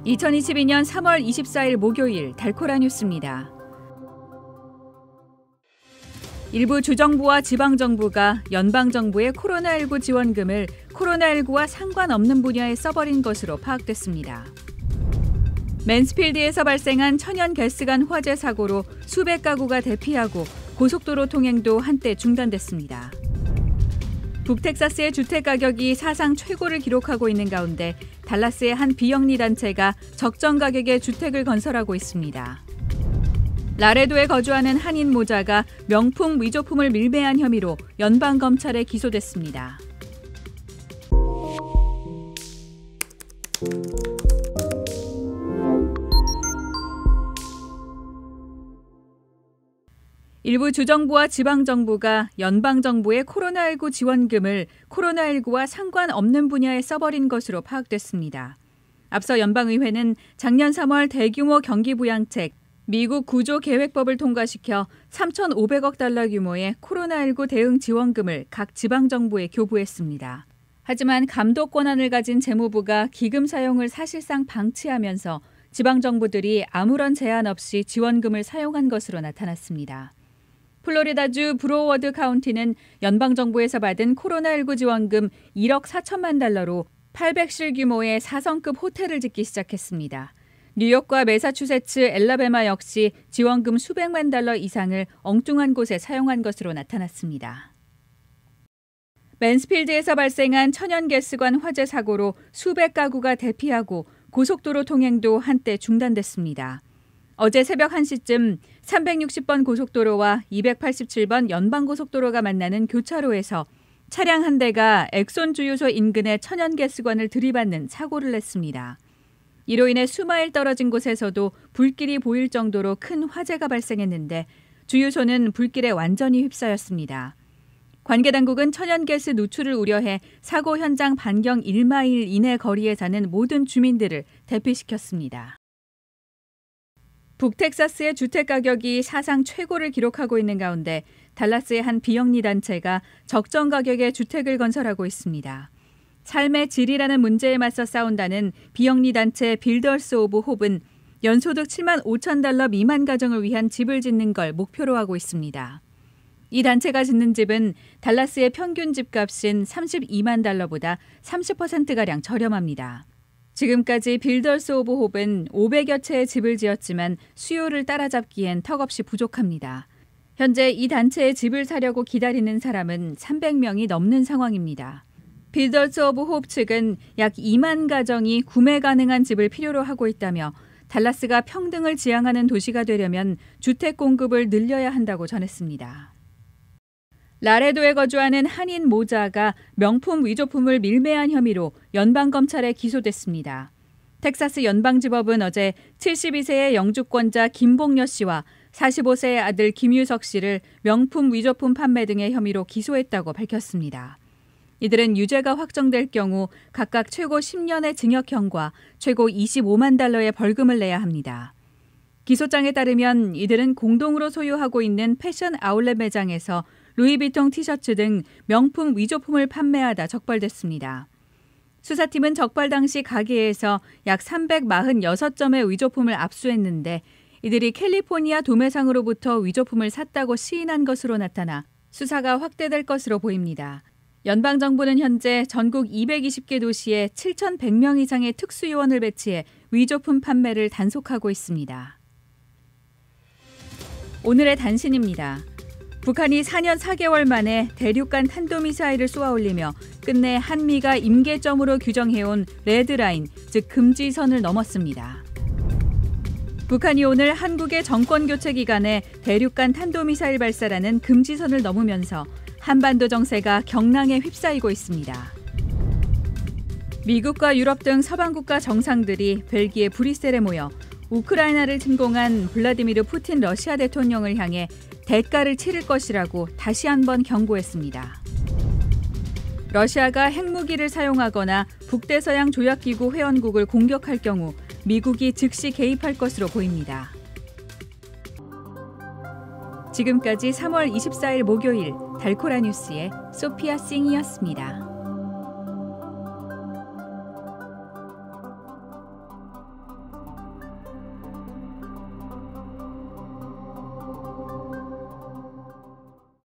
2022년 3월 24일 목요일 달코라 뉴스입니다. 일부 주정부와 지방정부가 연방정부의 코로나19 지원금을 코로나19와 상관없는 분야에 써버린 것으로 파악됐습니다. 맨스필드에서 발생한 천연가스관 화재 사고로 수백 가구가 대피하고 고속도로 통행도 한때 중단됐습니다. 북텍사스의 주택가격이 사상 최고를 기록하고 있는 가운데 달라스의 한 비영리 단체가 적정 가격의 주택을 건설하고 있습니다. 라레도에 거주하는 한인 모자가 명품 위조품을 밀매한 혐의로 연방검찰에 기소됐습니다. 일부 주정부와 지방정부가 연방정부의 코로나19 지원금을 코로나19와 상관없는 분야에 써버린 것으로 파악됐습니다. 앞서 연방의회는 작년 3월 대규모 경기부양책 미국 구조계획법을 통과시켜 3,500억 달러 규모의 코로나19 대응 지원금을 각 지방정부에 교부했습니다. 하지만 감독 권한을 가진 재무부가 기금 사용을 사실상 방치하면서 지방정부들이 아무런 제한 없이 지원금을 사용한 것으로 나타났습니다. 플로리다주 브로워드 카운티는 연방정부에서 받은 코로나19 지원금 1억 4천만 달러로 800실 규모의 4성급 호텔을 짓기 시작했습니다. 뉴욕과 매사추세츠, 엘라베마 역시 지원금 수백만 달러 이상을 엉뚱한 곳에 사용한 것으로 나타났습니다. 맨스필드에서 발생한 천연가스관 화재 사고로 수백 가구가 대피하고 고속도로 통행도 한때 중단됐습니다. 어제 새벽 1시쯤 360번 고속도로와 287번 연방고속도로가 만나는 교차로에서 차량 한 대가 엑손 주유소 인근의 천연가스관을 들이받는 사고를 냈습니다. 이로 인해 수마일 떨어진 곳에서도 불길이 보일 정도로 큰 화재가 발생했는데 주유소는 불길에 완전히 휩싸였습니다. 관계당국은 천연가스 누출을 우려해 사고 현장 반경 1마일 이내 거리에 사는 모든 주민들을 대피시켰습니다. 북텍사스의 주택가격이 사상 최고를 기록하고 있는 가운데 달라스의 한 비영리 단체가 적정 가격의 주택을 건설하고 있습니다. 삶의 질이라는 문제에 맞서 싸운다는 비영리 단체 빌더스 오브 홉은 연소득 7만 5천 달러 미만 가정을 위한 집을 짓는 걸 목표로 하고 있습니다. 이 단체가 짓는 집은 달라스의 평균 집값인 32만 달러보다 30%가량 저렴합니다. 지금까지 빌더스 오브 홉은 500여 채의 집을 지었지만 수요를 따라잡기엔 턱없이 부족합니다. 현재 이 단체의 집을 사려고 기다리는 사람은 300명이 넘는 상황입니다. 빌더스 오브 홉 측은 약 2만 가정이 구매 가능한 집을 필요로 하고 있다며 달라스가 평등을 지향하는 도시가 되려면 주택 공급을 늘려야 한다고 전했습니다. 라레도에 거주하는 한인 모자가 명품 위조품을 밀매한 혐의로 연방검찰에 기소됐습니다. 텍사스 연방지법은 어제 72세의 영주권자 김봉여 씨와 45세의 아들 김유석 씨를 명품 위조품 판매 등의 혐의로 기소했다고 밝혔습니다. 이들은 유죄가 확정될 경우 각각 최고 10년의 징역형과 최고 25만 달러의 벌금을 내야 합니다. 기소장에 따르면 이들은 공동으로 소유하고 있는 패션 아울렛 매장에서 루이비통 티셔츠 등 명품 위조품을 판매하다 적발됐습니다. 수사팀은 적발 당시 가게에서 약 346점의 위조품을 압수했는데 이들이 캘리포니아 도매상으로부터 위조품을 샀다고 시인한 것으로 나타나 수사가 확대될 것으로 보입니다. 연방정부는 현재 전국 220개 도시에 7,100명 이상의 특수요원을 배치해 위조품 판매를 단속하고 있습니다. 오늘의 단신입니다. 북한이 4년 4개월 만에 대륙간 탄도미사일을 쏘아올리며 끝내 한미가 임계점으로 규정해온 레드라인, 즉 금지선을 넘었습니다. 북한이 오늘 한국의 정권교체 기간에 대륙간 탄도미사일 발사라는 금지선을 넘으면서 한반도 정세가 경랑에 휩싸이고 있습니다. 미국과 유럽 등 서방국가 정상들이 벨기에 브뤼셀에 모여 우크라이나를 침공한 블라디미르 푸틴 러시아 대통령을 향해 대가를 치를 것이라고 다시 한번 경고했습니다. 러시아가 핵무기를 사용하거나 북대서양 조약기구 회원국을 공격할 경우 미국이 즉시 개입할 것으로 보입니다. 지금까지 3월 24일 목요일 달코라 뉴스의 소피아 싱이었습니다.